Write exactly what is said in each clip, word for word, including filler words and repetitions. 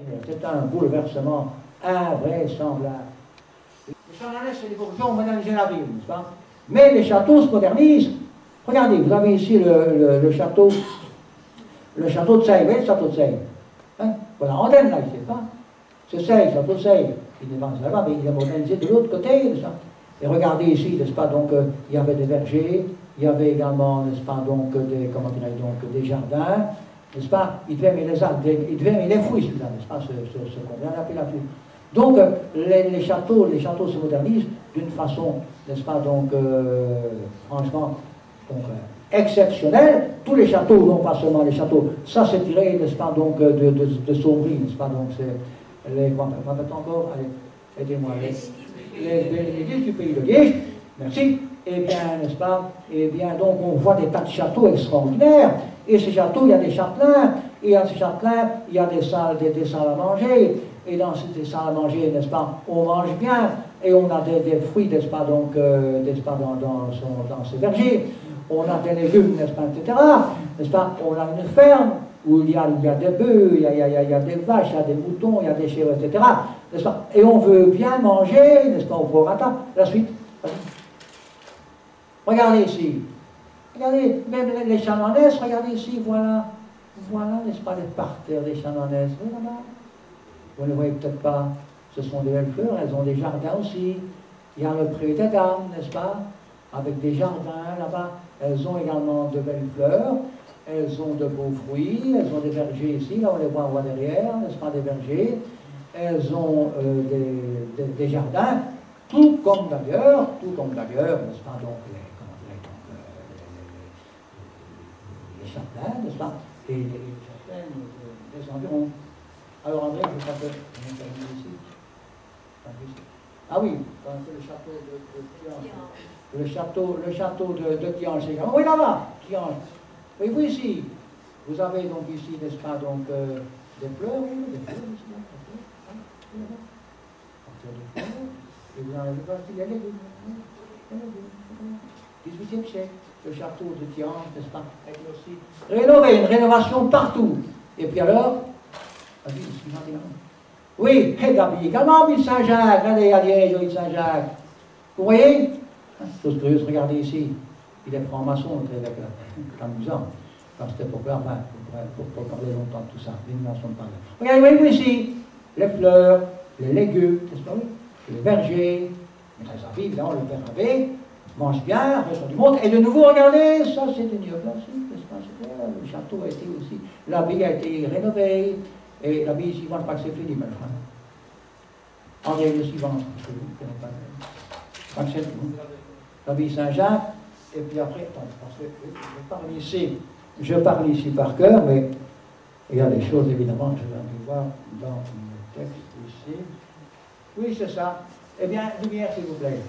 C'est un bouleversement invraisemblable. Les Chamonix, c'est des bourgeois ont modernisé la ville, n'est-ce pas? Mais les châteaux se modernisent. Regardez, vous avez ici le, le, le château, le château de Seille, vous voyez le château de Seille? Hein? Voilà, antenne là, il ne pas. C'est Seille, le château de Seille. Il n'est pas là-bas, mais il est modernisé de l'autre côté, n'est-ce pas? Et regardez ici, n'est-ce pas, donc, euh, il y avait des vergers, il y avait également, n'est-ce pas, donc, des, comment dirais-je, donc, des jardins, n'est-ce pas? Il devait aimer les arbres, il devait aimer les fruits, celui-là, n'est-ce pas, ce, ce, ce qu'on vient d'appeler là-dessus. Donc, euh, les, les châteaux, les châteaux se modernisent d'une façon, n'est-ce pas, donc, euh, franchement, donc, euh, exceptionnelle. Tous les châteaux, non pas seulement les châteaux, ça c'est tiré, n'est-ce pas, donc, de, de, de Saumry, n'est-ce pas, donc, c'est les, comment encore, allez, aidez-moi, les, les, les, les villes du pays de Liège, merci. Eh bien, n'est-ce pas? Eh bien, donc, on voit des tas de châteaux extraordinaires. Et ces châteaux, il y a des châtelains. Et dans ces châtelains, il y a des salles, des, des salles à manger. Et dans ces salles à manger, n'est-ce pas, on mange bien. Et on a des, des fruits, n'est-ce pas, donc, euh, n'est-ce pas, dans, dans, son, dans ces vergers. On a des légumes, n'est-ce pas, et cetera. N'est-ce pas? On a une ferme où il y a, il y a des bœufs, il y a, il, y a, il y a des vaches, il y a des moutons, il y a des chèvres, et cetera. N'est-ce pas? Et on veut bien manger, n'est-ce pas, au prorata. La suite. Regardez ici. Regardez, même les, les Chamonix, regardez ici, voilà. Voilà, n'est-ce pas, les parterres des Chamonix. Oui, là-bas. Vous ne les voyez peut-être pas. Ce sont des belles fleurs, elles ont des jardins aussi. Il y a le pré des dames, n'est-ce pas? Avec des jardins là-bas. Elles ont également de belles fleurs. Elles ont de beaux fruits. Elles ont des vergers ici, là on les voit, on voit derrière, n'est-ce pas, des vergers. Elles ont euh, des, des, des jardins, tout comme d'ailleurs, tout comme d'ailleurs, n'est-ce pas, donc les les châtelains, n'est-ce pas, et les châtelains des environs. Alors André, je crois que je vais terminer ici. Ah oui, c'est le château de, de Tiange. Le château, le château de, de Tiange. Oui, là-bas, Tiange. Oui, vous ici. Vous avez donc ici, n'est-ce pas, donc, euh, des fleurs, oui, des fleurs ici, là, des fleurs, hein, oui, là-bas. À partir des fleurs, et vous en avez pas, il y a les légumes, les légumes, dix-huitième siècle. Le château de Tiange, n'est-ce pas, avec aussi rénové, une rénovation partout. Et puis alors, vas-y, oui, et d'habiller également, ville Saint-Jacques, regardez à Liège, ville Saint-Jacques. Vous voyez? Chose curieuse, regardez ici. Il est franc-maçon, c'est amusant. À cette époque-là, enfin, pour, pour, pour parler longtemps de tout ça, l'élimination de parler. Regardez, voyez-vous ici, les fleurs, les légumes, n'est-ce pas, oui? Les vergers, les avis, évidemment, le père abbé. Mange bien, reste du monde. Et de nouveau, regardez, ça c'était néoclassique, n'est-ce pas? Le château a été aussi, l'abbaye a été rénové, et l'abbaye suivante, je crois que c'est fini maintenant. André le suivant, je ne crois que c'est tout. L'abbaye Saint-Jacques, et puis après, attends, parce que je parle ici, je parle ici par cœur, mais il y a des choses évidemment que je vais voir dans le texte ici. Oui, c'est ça. Eh bien, lumière, s'il vous plaît.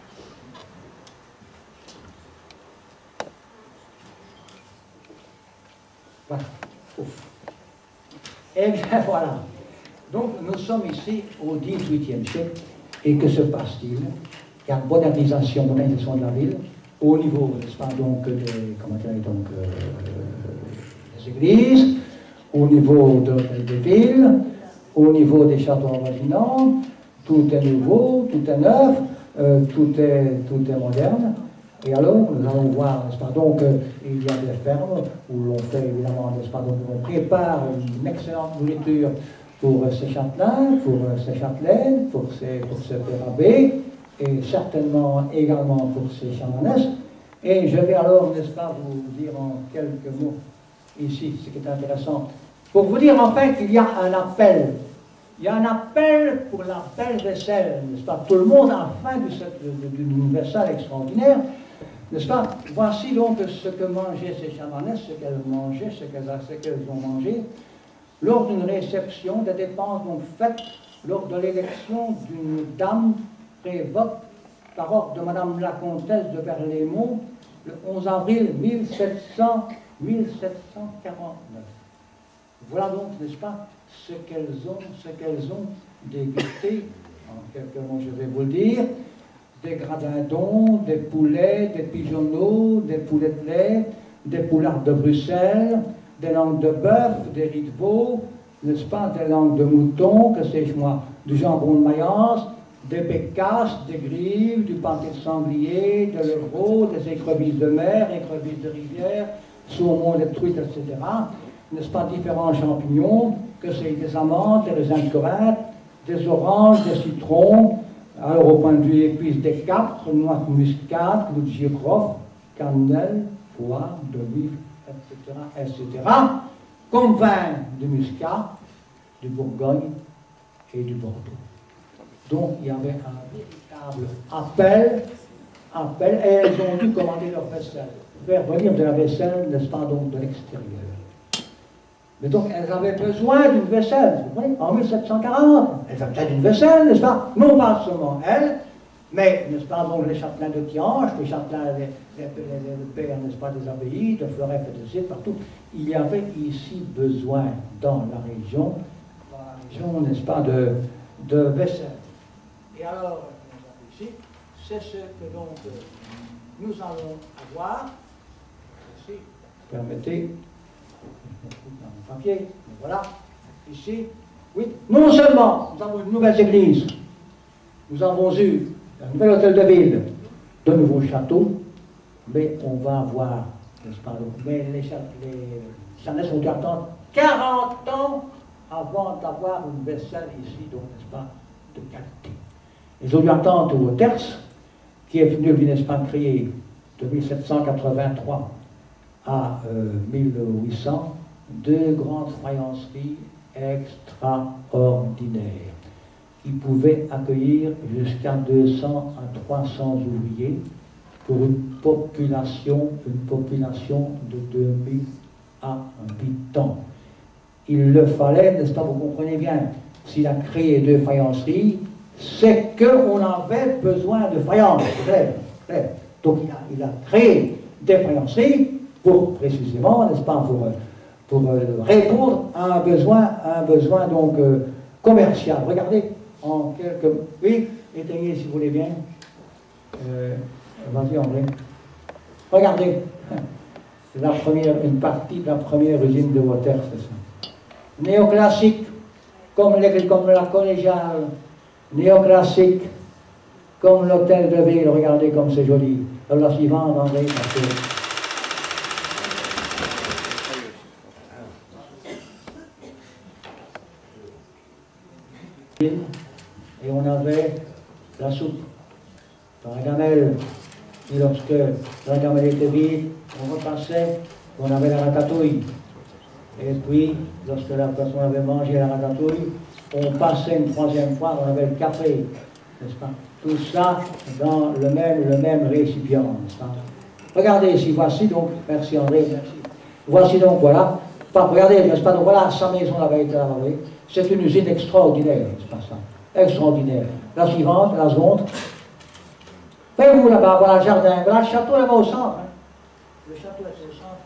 Voilà. Ouf. Et bien voilà. Donc nous sommes ici au dix-huitième siècle. Et que se passe-t-il? Il y a une modernisation, modernisation de la ville, au niveau, n'est-ce pas, donc, des, comment dire, donc, euh, des églises, au niveau de, des villes, au niveau des châteaux avoisinants. Tout est nouveau, tout est neuf, euh, tout, est, tout est moderne. Et alors, nous allons voir, n'est-ce pas, donc, euh, il y a des fermes où l'on fait, évidemment, n'est-ce pas, donc, on prépare une excellente nourriture pour euh, ces châtelains, pour euh, ces châtelaines, pour ces, pour ces pères abbés, et certainement également pour ces chanoinesses. Et je vais alors, n'est-ce pas, vous dire en quelques mots, ici, ce qui est intéressant, pour vous dire, en fait, qu'il y a un appel. Il y a un appel pour la belle vaisselle, n'est-ce pas? Tout le monde a faim d'une vaisselle extraordinaire. N'est-ce pas? Voici donc ce que mangeaient ces chamanesses, ce qu'elles mangeaient, ce qu'elles qu'elles ont mangé, lors d'une réception des dépenses donc faites lors de l'élection d'une dame prévote par ordre de Madame la Comtesse de Berlaymont le onze avril mille sept cents, mille sept cent quarante-neuf. Voilà donc, n'est-ce pas, ce qu'elles ont, ce qu'elles ont dégusté, en quelques mots je vais vous le dire. Des gradindons, des poulets, des pigeonneaux, des poulets de lait, des poulards de Bruxelles, des langues de bœuf, des riz de veau, n'est-ce pas, des langues de mouton, que sais-je moi, du jambon de Mayence, des bécasses, des grives, du pâté de sanglier, de l'euro, des écrevisses de mer, écrevisses de rivière, saumon, des truites, et cetera. N'est-ce pas, différents champignons, que c'est des amandes, des raisins de Corinthe, des oranges, des citrons, alors au point de vue épices, des capres, noix de muscade, clous de girofle, cannelle, poire, d'olive, et cetera, et cetera, comme vin de muscat, du Bourgogne et du Bordeaux. Donc il y avait un véritable appel, appel, et elles ont dû commander leur vaisselle, faire venir de la vaisselle, n'est-ce pas, donc de l'extérieur. Mais donc elles avaient besoin d'une vaisselle, vous voyez, en mille sept cent quarante, elles avaient besoin d'une vaisselle, n'est-ce pas, non pas seulement elles, mais, n'est-ce pas, donc les châtelains de Tiange, les châtelains, les, les, les, les pères, n'est-ce pas, des abbayes, de Floref et de Cid, partout, il y avait ici besoin, dans la région, dans la région, n'est-ce pas, de, de vaisselle. Et alors, ici, c'est ce que donc nous allons avoir, ici, permettez, dans le papier, mais voilà, ici, oui, non seulement nous avons une nouvelle église, nous avons eu un nouvel hôtel de ville, de nouveaux châteaux, mais on va avoir, n'est-ce pas, mais les Chanès ont dû attendre quarante ans avant d'avoir une vaisselle ici, donc, n'est-ce pas, de qualité. Ils ont dû attendre au Terce, qui est venu, n'est-ce pas, créer de mille sept cent quatre-vingt-trois à euh, mille huit cents, deux grandes faïenceries extraordinaires qui pouvaient accueillir jusqu'à deux cents à trois cents ouvriers pour une population, une population de deux mille habitants. Il le fallait, n'est-ce pas, vous comprenez bien, s'il a créé deux faïenceries, c'est qu'on avait besoin de faïence, c'est clair, clair. Donc il a, il a créé des faïenceries pour, précisément, n'est-ce pas, pour, pour euh, répondre à un besoin, à un besoin donc euh, commercial. Regardez, en quelques... Oui, éteignez si vous voulez bien. Euh, Vas-y, André. Regardez, c'est la première, une partie de la première usine de Water, c'est ça. Néoclassique, comme, les, comme la collégiale, néoclassique, comme l'hôtel de ville, regardez comme c'est joli. Alors la suivante, André, parce que... Et on avait la soupe dans la gamelle. Et lorsque la gamelle était vide, on repassait, on avait la ratatouille. Et puis, lorsque la personne avait mangé la ratatouille, on passait une troisième fois, on avait le café, n'est-ce pas? Tout ça dans le même, le même récipient, n'est-ce pas? Regardez ici, voici donc, merci André, merci. Voici donc, voilà, pas, regardez, n'est-ce pas? Donc voilà, sa maison avait été lavée. C'est une usine extraordinaire, n'est-ce pas ça? Extraordinaire. La suivante, la seconde. Voyez-vous là-bas, voilà le jardin, voilà le château là-bas au centre. Hein. Le château est au centre.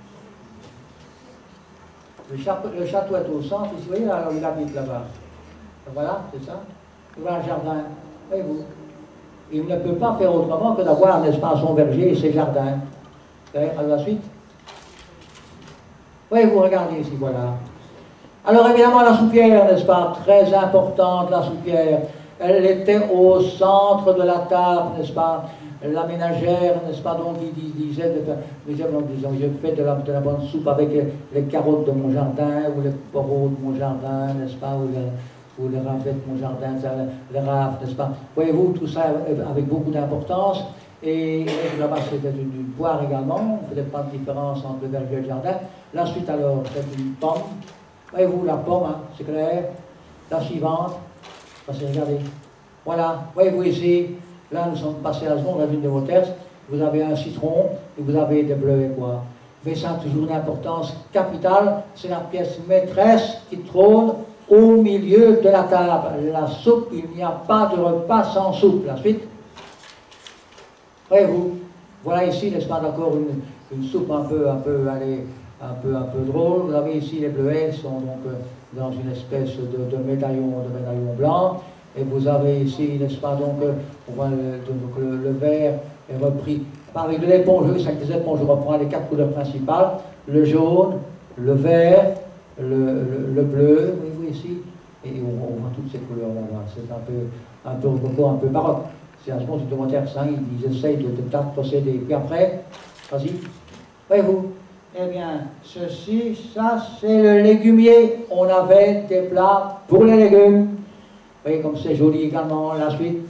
Le château, le château est au centre, ici, vous voyez là où il habite là-bas. Voilà, c'est ça. Et voilà le jardin. Voyez-vous. Il ne peut pas faire autrement que d'avoir, n'est-ce pas, son verger et ses jardins. À la suite. Voyez-vous, regardez ici, voilà. Alors évidemment, la soupière, n'est-ce pas, très importante, la soupière. Elle était au centre de la table, n'est-ce pas? La ménagère, n'est-ce pas? Donc, il disait, disait disons, je fais de la, de la bonne soupe avec les carottes de mon jardin, ou les poireaux de mon jardin, n'est-ce pas? Ou les, ou les ravettes de mon jardin, les raves, n'est-ce pas? Voyez-vous, tout ça avec beaucoup d'importance. Et, et là-bas, c'était une, une poire également. On ne faisait pas de différence entre le verger et le jardin. La suite, alors, c'est une pomme. Voyez-vous, la pomme, hein, c'est clair. La suivante. Regardez. Voilà, voyez-vous ici, là nous sommes passés à la seconde, la ville de Wauters, vous avez un citron et vous avez des bleus et quoi. Mais ça a toujours une importance capitale, c'est la pièce maîtresse qui trône au milieu de la table. La soupe, il n'y a pas de repas sans soupe. La suite. Voyez-vous, voilà ici, n'est-ce pas, d'accord, une, une soupe un peu, un peu, allez, un peu, un peu drôle. Vous avez ici les bleuets, sont donc euh, dans une espèce de, de médaillon, de médaillon blanc. Et vous avez ici, n'est-ce pas, donc, euh, on voit le, donc, le, le vert est repris avec de l'éponge, cinq des éponges, je reprends les quatre couleurs principales, le jaune, le vert, le, le, le bleu, voyez-vous ici, et on, on voit toutes ces couleurs là-bas. C'est un peu, un peu rococo, un peu baroque. C'est un second supplémentaire cinq, ils essayent de, de, de procéder. Puis après, vas-y, voyez-vous, eh bien, ceci, ça, c'est le légumier. On avait des plats pour les légumes. Vous voyez comme c'est joli également, la suite.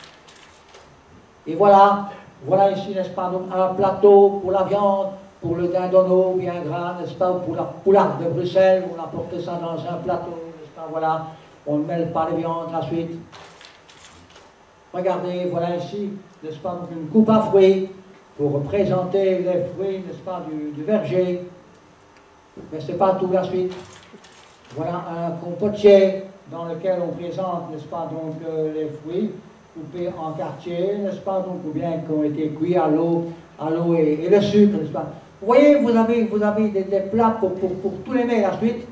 Et voilà, voilà ici, n'est-ce pas, donc un plateau pour la viande, pour le dindonneau bien gras, n'est-ce pas, pour la poularde de Bruxelles, on a porté ça dans un plateau, n'est-ce pas, voilà, on ne mêle pas les viandes, la suite. Regardez, voilà ici, n'est-ce pas, donc une coupe à fruits, pour représenter les fruits, n'est-ce pas, du, du verger. Mais ce n'est pas tout la suite. Voilà un compotier dans lequel on présente, n'est-ce pas, donc euh, les fruits coupés en quartiers, n'est-ce pas, donc ou bien qui ont été cuits à l'eau, à l'eau et, et le sucre, n'est-ce pas. Vous voyez, vous avez, vous avez des, des plats pour, pour, pour tous les mets la suite.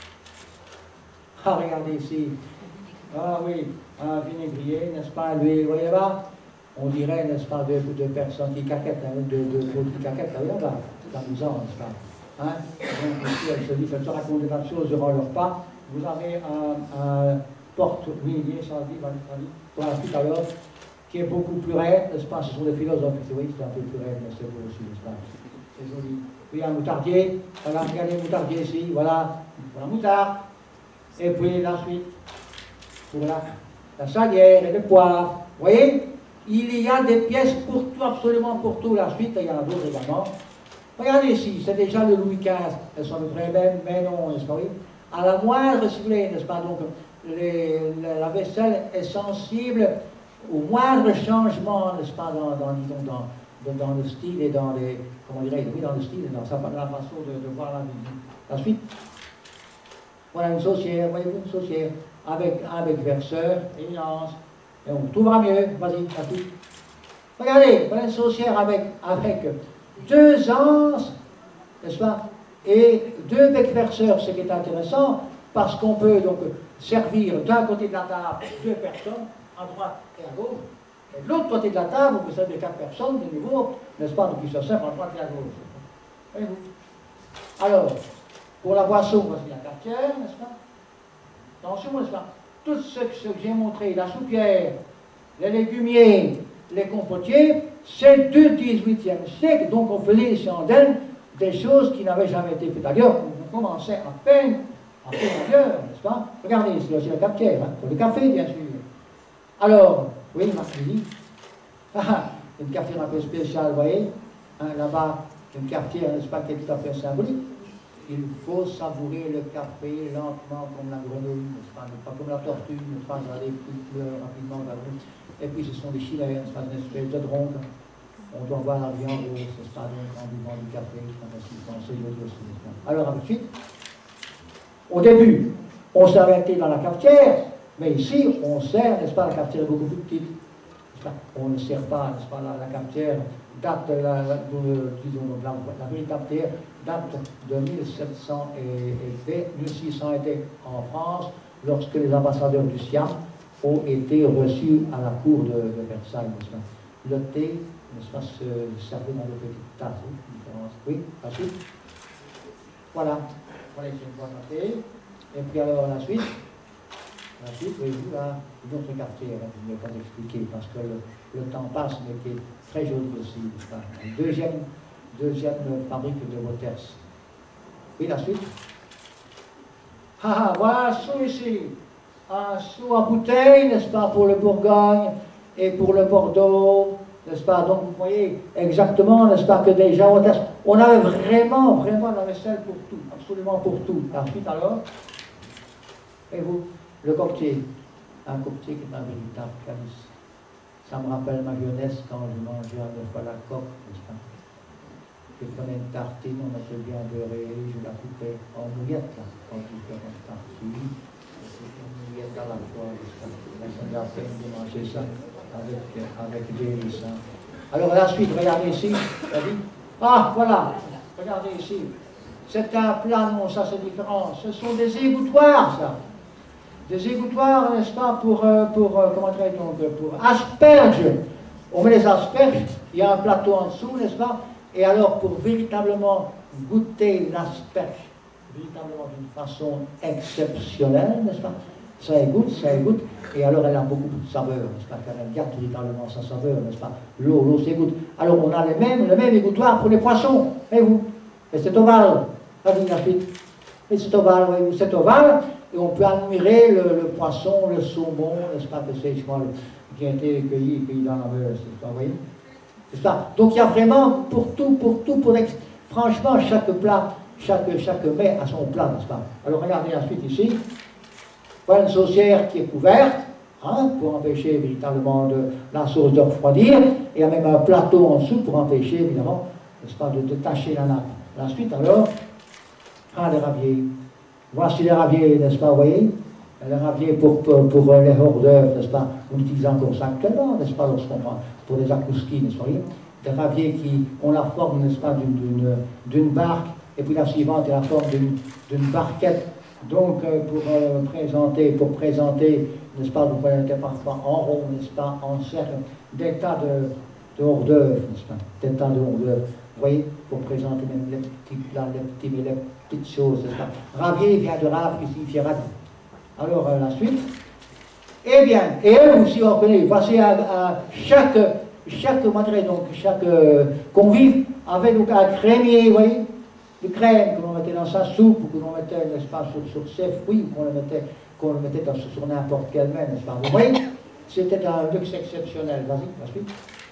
Ah, regardez ici. Ah oui, un vinaigrier, n'est-ce pas, l'huile, vous voyez là. On dirait, n'est-ce pas, de, de personnes qui caquettent, hein, de, de, de, qui caquettent, là, là, c'est amusant, n'est-ce pas. Hein? Donc ici, elles se disent, elles se racontent des tas de choses durant leur pas. Vous avez un, un porte-vinaigrier, ça dit, voilà, tout à l'heure, qui est beaucoup plus raide, n'est-ce pas, ce sont des philosophes, oui, c'est un peu plus raide, mais c'est beau aussi, n'est-ce pas. C'est joli. Puis un moutardier, voilà, regardez le moutardier ici, voilà, pour la moutarde. Et puis la suite, pour la, la salière et le poivre. Vous voyez, il y a des pièces pour tout, absolument pour tout. La suite, il y en a d'autres également. Regardez ici, c'est déjà le Louis quinze. Elles sont de très belles, mais non, n'est-ce pas, oui. À la moindre, si vous voulez, n'est-ce pas, donc, les, la, la vaisselle est sensible au moindre changement, n'est-ce pas, dans, dans, disons, dans, dans le style et dans les, comment dirais-je, oui, dans le style et dans sa, la façon de, de voir la vie. La suite, voilà une saucière, voyez-vous, une saucière, avec, avec verseur et une lance, et on trouvera mieux, vas-y, la suite. Regardez, voilà une saucière avec, avec deux anses, n'est-ce pas, et deux becs verseurs, ce qui est intéressant, parce qu'on peut donc servir d'un côté de la table deux personnes, à droite et à gauche, et de l'autre côté de la table, vous savez, quatre personnes, de nouveau, n'est-ce pas, donc ils se servent à droite et à gauche. Voyez-vous. Alors, pour la boisson, voici la cafetière, n'est-ce pas? Attention, n'est-ce pas? Tout ce que j'ai montré, la soupière, les légumiers, les compotiers, c'est du dix-huitième siècle, donc on faisait les chandelles, des choses qui n'avaient jamais été faites. D'ailleurs, on commençait à peine, à peine ailleurs, n'est-ce pas? Regardez, c'est aussi la cafetière, hein, pour le café, bien sûr. Alors, oui, Marc-Lily, une cafetière un peu spéciale, vous voyez, hein, là-bas, une cafetière, n'est-ce pas, qui est tout à fait symbolique. Il faut savourer le café lentement comme la grenouille, n'est-ce pas, pas comme la tortue, n'est-ce pas, regarder plus rapidement la grenouille. Et puis ce sont des chilères, n'est-ce pas, une espèce de dronque. On doit voir la viande rouge, n'est-ce pas, donc en buvant du café, c'est joli aussi, n'est-ce pas. Alors, ensuite, au début, on servait dans la cafetière, mais ici, on sert, n'est-ce pas, la cafetière est beaucoup plus petite. On ne sert pas, n'est-ce pas, la, la cafetière date de la, de, disons, la, la véritable terre date de mille sept cents et, et mille six cents était en France, lorsque les ambassadeurs du Siam ont été reçus à la cour de, de Versailles, n'est-ce pas. Le thé, n'est-ce pas, se servait dans de petites tasses, oui, la suite. Voilà, voilà, c'est une boîte à thé. Et puis alors la suite, la suite, voyez-vous, là, une autre cafetière, hein, je ne vais pas expliquer, parce que le, le temps passe, mais qui est très joli aussi, n'est-ce pas. Deuxième, deuxième fabrique de Waters. Oui, la suite. Ah, voilà un sou ici, un sou à bouteille, n'est-ce pas, pour le Bourgogne et pour le Bordeaux, n'est-ce pas. Donc, vous voyez exactement, n'est-ce pas, que déjà, on avait vraiment, vraiment la vaisselle pour tout, absolument pour tout. La suite, alors, et vous, le cocktail, un cocktail qui est un véritable calice. Ça me rappelle ma jeunesse quand je mangeais à deux fois la coque, n'est-ce pas. Je prenais une tartine, on était bien beurrée, je la coupais en mouillettes, là, quand je fais une tartine, une mouillette à la fois, n'est-ce pas. Là, ça me la peine de manger ça avec, avec des hérissons. Alors, la suite, regardez ici, ça dit, ah, voilà, regardez ici, c'est un plat, non, ça c'est différent, ce sont des égouttoirs, ça. Des égouttoirs, n'est-ce pas, pour, euh, pour euh, comment dirait donc, pour asperges. On met les asperges, il y a un plateau en dessous, n'est-ce pas, et alors pour véritablement goûter l'asperge véritablement d'une façon exceptionnelle, n'est-ce pas? Ça égoutte, ça égoutte, et alors elle a beaucoup de saveur, n'est-ce pas? Elle garde véritablement sa saveur, n'est-ce pas? L'eau, l'eau s'égoutte. Alors on a les mêmes, le même égouttoir pour les poissons, et vous? Et c'est ovale, vas-y la suite. Et c'est ovale, voyez-vous, c'est ovale, et on peut admirer le, le poisson, le saumon, n'est-ce pas? Que c'est, je crois, qui a été cueilli, cueilli dans la mer, c'est ça, vous voyez? C'est ça. Donc il y a vraiment pour tout, pour tout, pour ex... franchement, chaque plat, chaque, chaque mets a son plat, n'est-ce pas? Alors regardez la suite ici. Voilà une saucière qui est couverte, hein, pour empêcher véritablement de, la sauce de refroidir, et il y a même un plateau en dessous pour empêcher, évidemment, n'est-ce pas, de détacher la nappe. La suite alors, ah, les raviers. Voici les raviers, n'est-ce pas, vous voyez? Les raviers pour, pour, pour les hors d'œuvre, n'est-ce pas? On utilise encore ça actuellement, n'est-ce pas, lorsqu'on prend pour les akouskis, n'est-ce pas? Des raviers qui ont la forme, n'est-ce pas, d'une barque, et puis la suivante est la forme d'une barquette. Donc, euh, pour euh, présenter, pour présenter, n'est-ce pas, vous voyez parfois en rond, n'est-ce pas, en cercle, des tas de, de hors d'œuvre, n'est-ce pas, des tas de hors d'œuvre. Vous voyez, pour présenter même les petits plats, les, petits, les petites choses, n'est-ce pas. Ravier vient de rave, qui signifie ravi. Alors, euh, la suite. Eh bien, et eux aussi, on connaît, voici à, à chaque, chaque matériel, donc chaque euh, convive avait donc un crémier, vous voyez, de crème que l'on mettait dans sa soupe, ou que l'on mettait, n'est-ce pas, sur, sur ses fruits, ou qu'on le mettait, qu'on le mettait dans, sur n'importe quel mets, n'est-ce pas. Vous voyez, c'était un luxe exceptionnel. Vas-y, la suite.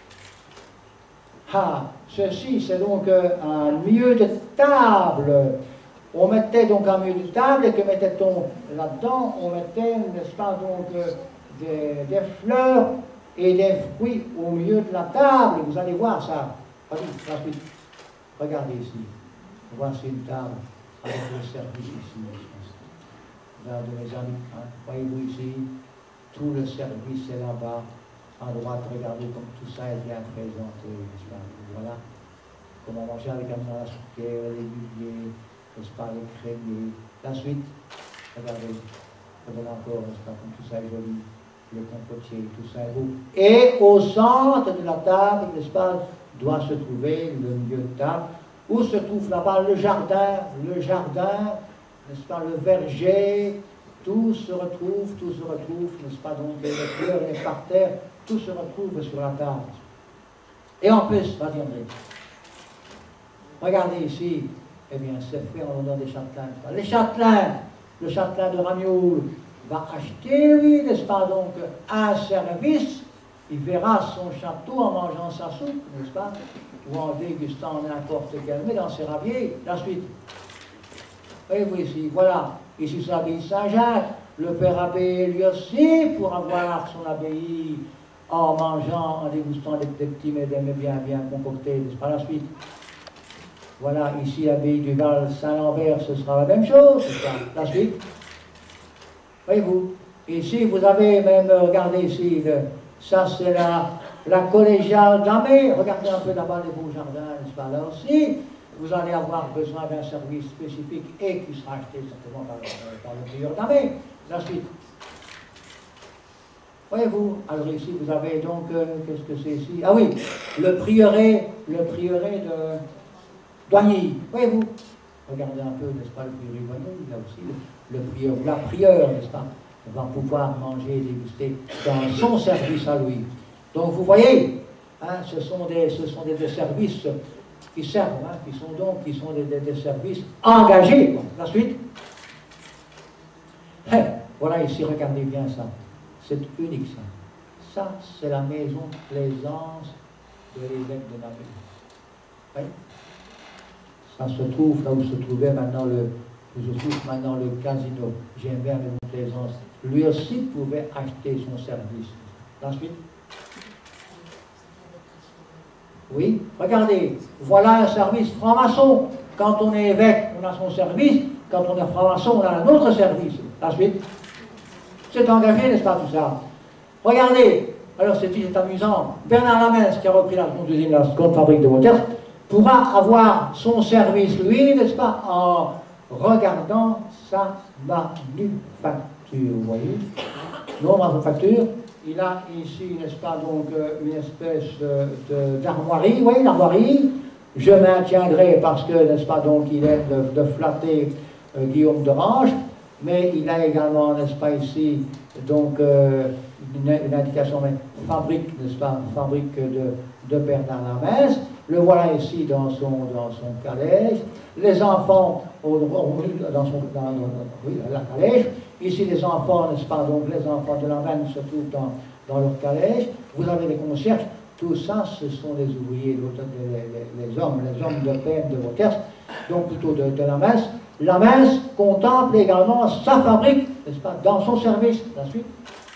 Ah, ceci, c'est donc euh, un milieu de table. On mettait donc un milieu de table, et que mettait-on là-dedans? On mettait, n'est-ce pas, donc euh, des, des fleurs et des fruits au milieu de la table. Vous allez voir ça. Vas-y, la suite. Regardez ici. Voici une table avec le service ici. Là, de mes amis, hein. Voyez-vous ici, tout le service est là-bas. À droite, regardez comme tout ça est bien présenté, n'est-ce pas? Voilà. Comment manger avec un la soupière, les milliers, n'est-ce pas, les crémiers. La suite, regardez. Voilà encore, n'est-ce pas, comme tout ça est joli. Le compotier, tout ça est beau. Et au centre de la table, n'est-ce pas, doit se trouver le milieu de table. Où se trouve là-bas le jardin, le jardin, n'est-ce pas, le verger, tout se retrouve, tout se retrouve, n'est-ce pas, donc les fleurs, les parterres, tout se retrouve sur la table. Et en plus, vas-y André, regardez ici, eh bien c'est fait en l'honneur des châtelains. Les châtelains, le châtelain de Ramioul va acheter, oui, n'est-ce pas, donc un service, il verra son château en mangeant sa soupe, n'est-ce pas, ou en dégustant n'importe quel mets dans ses raviers. La suite. Voyez-vous ici, voilà, ici c'est l'abbaye Saint-Jacques, le père abbé lui aussi, pour avoir son abbaye en mangeant, en dégustant des, des petits mets, des mets bien, bien concoctés, n'est-ce pas, la suite. Voilà, ici l'abbaye du Val-Saint-Lambert, ce sera la même chose, c'est ça, la suite. Voyez-vous, ici vous avez même, regardez ici, le, ça c'est la, la collégiale d'Amé. Regardez un peu là-bas les beaux jardins, n'est-ce pas? Là aussi, vous allez avoir besoin d'un service spécifique et qui sera acheté certainement par, par le prieur d'Amé. La suite. Voyez-vous, alors ici vous avez donc, euh, qu'est-ce que c'est ici? Ah oui, le prieuré, le prieuré de Douagny. Voyez-vous, regardez un peu, n'est-ce pas, le prieuré de Douagny, là aussi, le, le prieur, la prieure, n'est-ce pas, va pouvoir manger et déguster dans son service à lui. Donc vous voyez, hein, ce sont des, ce sont des, des services qui servent, hein, qui sont donc qui sont des, des, des services engagés. Quoi. La suite. Eh, voilà ici, regardez bien ça. C'est unique ça. Ça, c'est la maison de plaisance de l'évêque de Namur. Oui. Ça se trouve là où se trouvait maintenant le, où se trouve maintenant le casino. J'aime bien la maison de plaisance. Lui aussi pouvait acheter son service. Ensuite. Oui, regardez, voilà un service franc-maçon. Quand on est évêque, on a son service. Quand on est franc-maçon, on a un autre service. Ensuite. C'est engagé, n'est-ce pas, tout ça? Regardez, alors c'est amusant, Bernard Lamens, qui a repris la seconde usine, la seconde fabrique de Wauters, pourra avoir son service, lui, n'est-ce pas, en regardant sa manufacture, vous voyez? Non, manufacture, il a ici, n'est-ce pas, donc, une espèce d'armoirie, oui, l'armoirie, je maintiendrai parce que, n'est-ce pas, donc, il aime de, de flatter euh, Guillaume d'Orange, mais il a également, n'est-ce pas, ici, donc, euh, une, une indication, mais fabrique, n'est-ce pas, fabrique de, de Bernard Lamens. Le voilà ici dans son, dans son calèche. Les enfants, au, au, dans, son, dans, dans oui, la calèche. Ici, les enfants, n'est-ce pas, donc les enfants de Lamens se trouvent dans, dans leur calèche. Vous avez les concierges. Tout ça, ce sont les ouvriers, les, les, les hommes, les hommes de peine de Wauters, donc plutôt de, de Lamens. Lamens contemple également sa fabrique, n'est-ce pas, dans son service. La suite.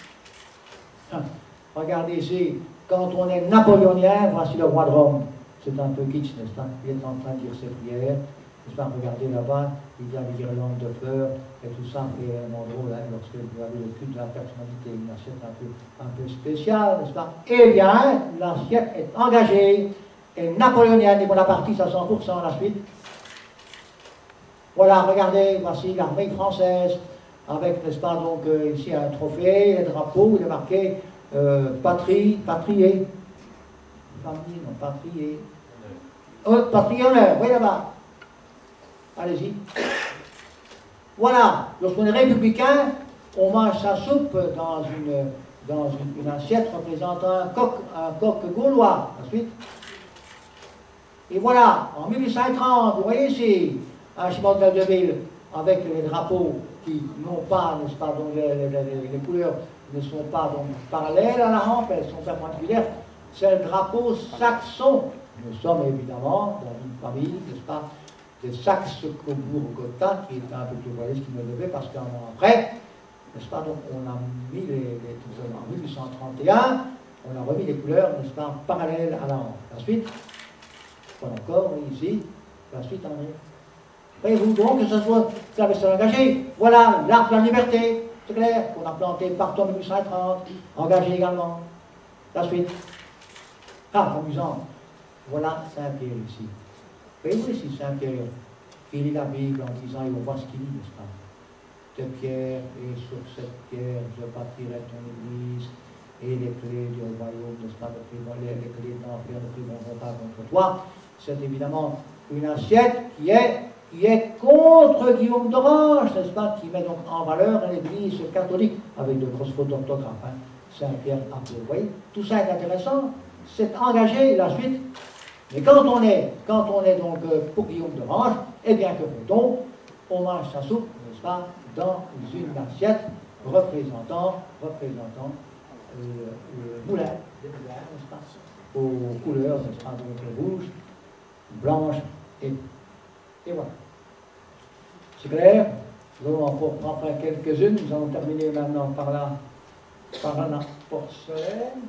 Hein. Regardez ici, quand on est napoléonien, voici le roi de Rome. C'est un peu kitsch, n'est-ce pas? Il est en train de dire ses prières, n'est-ce pas? Regardez là-bas, il y a les guirlandes de fleurs et tout ça, et vraiment drôle, hein, lorsque vous avez le culte de la personnalité, une assiette un peu, un peu spéciale, n'est-ce pas? Eh bien, l'assiette est engagée, et napoléonienne et bonapartiste à cent pour cent à la suite. Voilà, regardez, voici l'armée française, avec, n'est-ce pas, donc euh, ici un trophée, les drapeaux, il est marqué euh, patrie, patrier. Famille, non, patrier. Oh, patrie honneur, oui là-bas. Allez-y. Voilà, lorsqu'on est républicain, on mange sa soupe dans une, dans une, une assiette représentant un coq, un coq gaulois. Ensuite. Et voilà, en mille huit cent trente, vous voyez ici, un Chimandel de Ville avec les drapeaux qui n'ont pas, n'est-ce pas, donc les, les, les, les couleurs ne sont pas donc parallèles à la rampe, elles sont perpendiculaires. C'est le drapeau saxon. Nous sommes évidemment dans une famille, n'est-ce pas, des Saxe-Cobourg-Gotha, qui est un peu plus royaliste qui me levait, parce qu'un an après, n'est-ce pas, donc on a mis les, les en mille huit cent trente et un, on a remis les couleurs, n'est-ce pas, parallèles à la rampe. La suite, voilà encore, ici, la suite en est. Voyez-vous donc que ce soit, ça va se engager. Voilà l'arbre de la liberté, c'est clair, qu'on a planté partout en mille huit cent trente, engagé également. La suite. Ah, amusant. Voilà Saint-Pierre ici. Voyez-vous ici Saint-Pierre, qui lit la Bible en disant, et on voit ce qu'il dit, n'est-ce pas? De pierre, et sur cette pierre, je bâtirai ton église, et les clés du royaume, n'est-ce pas? Les, les clés de l'enfer ne prévaudront pas contre toi. C'est évidemment une assiette qui est, qui est contre Guillaume d'Orange, n'est-ce pas? Qui met donc en valeur l'église catholique, avec de grosses fautes d'orthographe. Hein? Saint-Pierre, vous voyez? Tout ça est intéressant. C'est engagé la suite. Mais quand on est, quand on est donc pour Guillaume d'Orange, eh bien que fait-on? On mange sa soupe, n'est-ce pas, dans une assiette représentant, représentant euh, le moulin, des moulins, n'est-ce pas, aux couleurs, n'est-ce pas, donc rouge, blanche et, et voilà. C'est clair? Nous allons en faire quelques-unes. Nous allons terminer maintenant par la, par la porcelaine.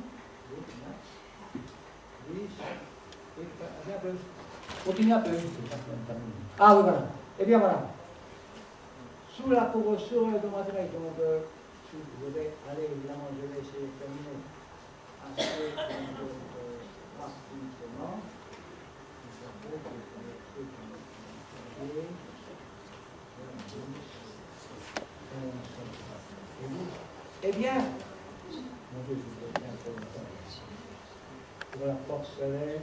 Un peu. Continue un peu. Ah oui, voilà. Eh bien voilà. Sous la pour sur le matériel, donc euh, je vais aller, évidemment, je vais essayer de terminer assez euh, rapidement. Eh bien, mon Dieu, je vais bien faire le temps. Pour la porcelaine,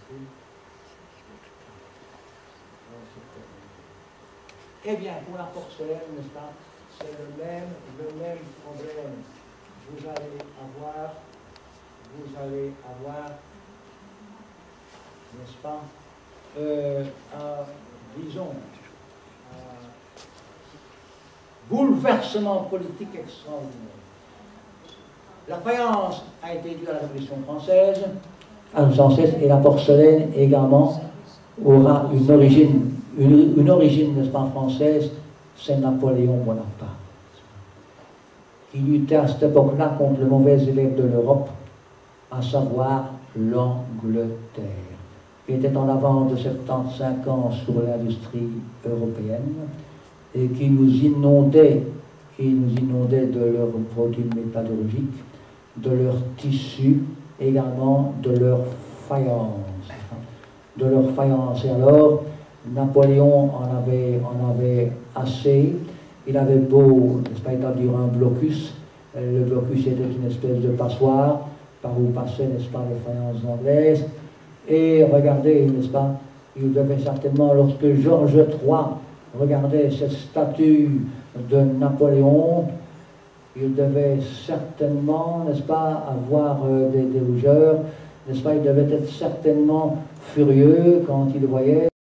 eh bien, pour la porcelaine, n'est-ce pas, c'est le même, le même problème. Vous allez avoir, vous allez avoir, n'est-ce pas, euh, un, disons, un bouleversement politique extraordinaire. La faïence a été due à la Révolution française, à mille huit cent seize, et la porcelaine également aura une origine, une, une origine, n'est-ce pas, française, c'est Napoléon Bonaparte, qui luttait à cette époque-là contre le mauvais élève de l'Europe, à savoir l'Angleterre, qui était en avance de soixante-quinze ans sur l'industrie européenne, et qui nous inondait, qui nous inondait de leurs produits métallurgiques, de leurs tissus, également de leur faïence. De leur faïence. Et alors, Napoléon en avait, en avait assez. Il avait beau, n'est-ce pas, établir un blocus. Le blocus était une espèce de passoire par où passaient, n'est-ce pas, les faïences anglaises. Et regardez, n'est-ce pas, il devait certainement, lorsque Georges trois regardait cette statue de Napoléon, il devait certainement, n'est-ce pas, avoir euh, des, des rougeurs, n'est-ce pas, il devait être certainement furieux quand il voyait